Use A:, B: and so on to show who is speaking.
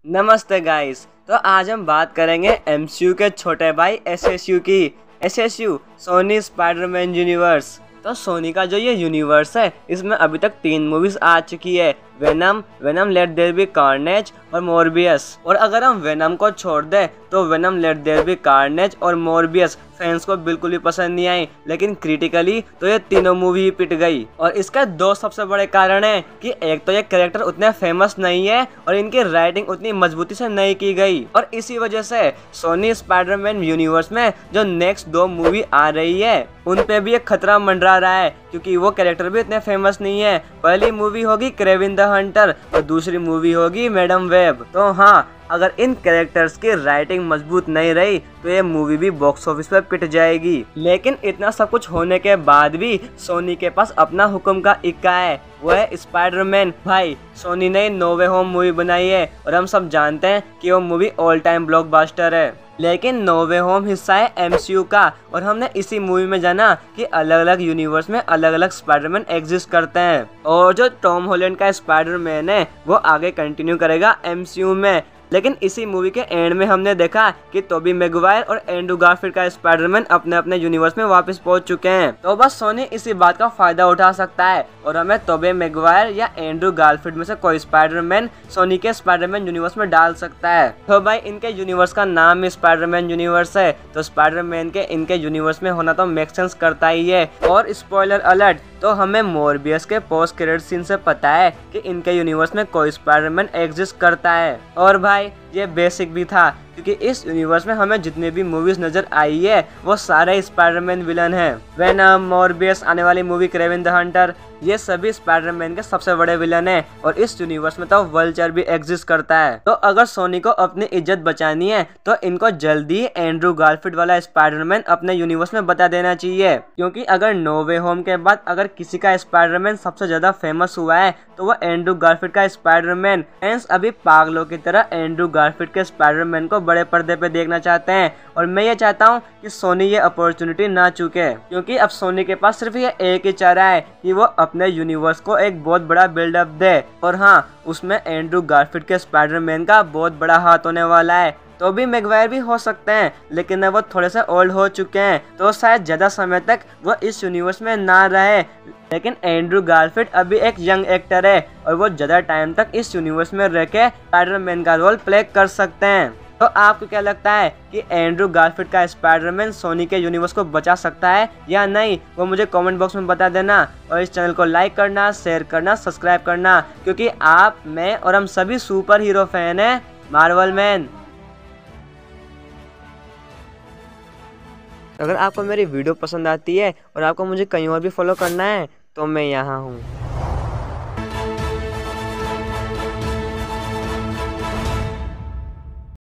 A: नमस्ते गाइस। तो आज हम बात करेंगे एमसीयू के छोटे भाई एसएसयू की। SSU Sony Spiderman universe. तो सोनी का जो ये यूनिवर्स है इसमें अभी तक 3 मूवीज आ चुकी है, Venom let there be Carnage और मोरबियस। और अगर हम वेनम को छोड़ दें तो Venom let there be Carnage और मोरबियस फैंस को बिल्कुल भी पसंद नहीं आई, लेकिन क्रिटिकली तो ये तीनों मूवी ही पिट गई। और इसका दो सबसे बड़े कारण है कि एक तो ये कैरेक्टर उतने फेमस नहीं है और इनकी राइटिंग उतनी मजबूती से नहीं की गई, और इसी वजह से सोनी स्पाइडरमैन यूनिवर्स में जो नेक्स्ट 2 मूवी आ रही है उन पे भी एक खतरा मंडरा रहा है, क्योंकि वो कैरेक्टर भी इतने फेमस नहीं है। पहली मूवी होगी क्रेविन द हंटर और दूसरी मूवी होगी मैडम वेब। तो हाँ, अगर इन कैरेक्टर्स की राइटिंग मजबूत नहीं रही तो ये मूवी भी बॉक्स ऑफिस पर पिट जाएगी। लेकिन इतना सब कुछ होने के बाद भी सोनी के पास अपना हुक्म का इक्का है, वो है स्पाइडरमैन। भाई सोनी ने नो वे होम मूवी बनाई है और हम सब जानते हैं कि वो मूवी ऑल टाइम ब्लॉकबस्टर है, लेकिन नो वे होम हिस्सा है एमसीयू का। और हमने इसी मूवी में जाना कि अलग अलग यूनिवर्स में अलग अलग स्पाइडरमैन एग्जिस्ट करते हैं, और जो टॉम हॉलैंड का स्पाइडरमैन है वो आगे कंटिन्यू करेगा एमसीयू में। लेकिन इसी मूवी के एंड में हमने देखा कि टोबी मैगवायर और एंड्रू गारफील्ड का स्पाइडरमैन अपने अपने यूनिवर्स में वापस पहुंच चुके हैं। तो बस सोनी इसी बात का फायदा उठा सकता है और हमें टोबी मैगवायर या एंड्रू गारफील्ड में से कोई स्पाइडरमैन सोनी के स्पाइडरमैन यूनिवर्स में डाल सकता है। तो भाई इनके यूनिवर्स का नाम स्पाइडरमैन यूनिवर्स है, तो स्पाइडरमैन के इनके यूनिवर्स में होना तो मेक सेंस करता ही है। और स्पॉइलर अलर्ट, तो हमें मोरबियस के पोस्ट क्रेडिट सीन से पता है कि इनके यूनिवर्स में कोई स्पाइडरमैन एग्जिस्ट करता है। और भाई ये बेसिक भी था, क्योंकि इस यूनिवर्स में हमें जितने भी मूवीज नजर आई है वो सारे स्पाइडरमैन विलन हैं। वेनम, मोरबियस, आने वाली मूवी क्रेविन द हंटर, ये सभी स्पाइडरमैन के सबसे बड़े विलन हैं। और इस यूनिवर्स में तो वल्चर भी एग्जिस्ट करता है। तो अगर सोनी को अपनी इज्जत बचानी है तो इनको जल्दी एंड्रू गारफील्ड वाला स्पाइडरमैन अपने यूनिवर्स में बता देना चाहिए, क्योंकि अगर नो वे होम के बाद अगर किसी का स्पाइडरमैन सबसे ज्यादा फेमस हुआ है तो वो एंड्रू गारफील्ड का स्पाइडरमैन। फैंस अभी पागलों की तरह एंड्रू गारफील्ड के स्पाइडरमैन को बड़े पर्दे पे देखना चाहते हैं, और मैं ये चाहता हूँ कि सोनी ये अपॉर्चुनिटी ना चूके, क्योंकि अब सोनी के पास सिर्फ ये एक ही चारा है कि वो अपने यूनिवर्स को एक बहुत बड़ा बिल्डअप दे। और हाँ, उसमें एंड्रू गारफील्ड के स्पाइडरमैन का बहुत बड़ा हाथ होने वाला है। तो भी मैगवायर भी हो सकते हैं, लेकिन अब वो थोड़े से ओल्ड हो चुके हैं तो शायद ज्यादा समय तक वो इस यूनिवर्स में ना रहे। लेकिन एंड्रू गारफील्ड अभी एक यंग एक्टर है और वो ज्यादा टाइम तक इस यूनिवर्स में रह के स्पाइडरमैन का रोल प्ले कर सकते हैं। तो आपको क्या लगता है कि एंड्रू गारफील्ड का स्पाइडरमैन सोनी के यूनिवर्स को बचा सकता है या नहीं? वो मुझे कमेंट बॉक्स में बता देना, और इस चैनल को लाइक करना, शेयर करना, सब्सक्राइब करना, क्योंकि आप, मैं और हम सभी सुपर हीरो फैन हैं मार्वल मैन। अगर आपको मेरी वीडियो पसंद आती है और आपको मुझे कहीं और भी फॉलो करना है तो मैं यहाँ हूँ।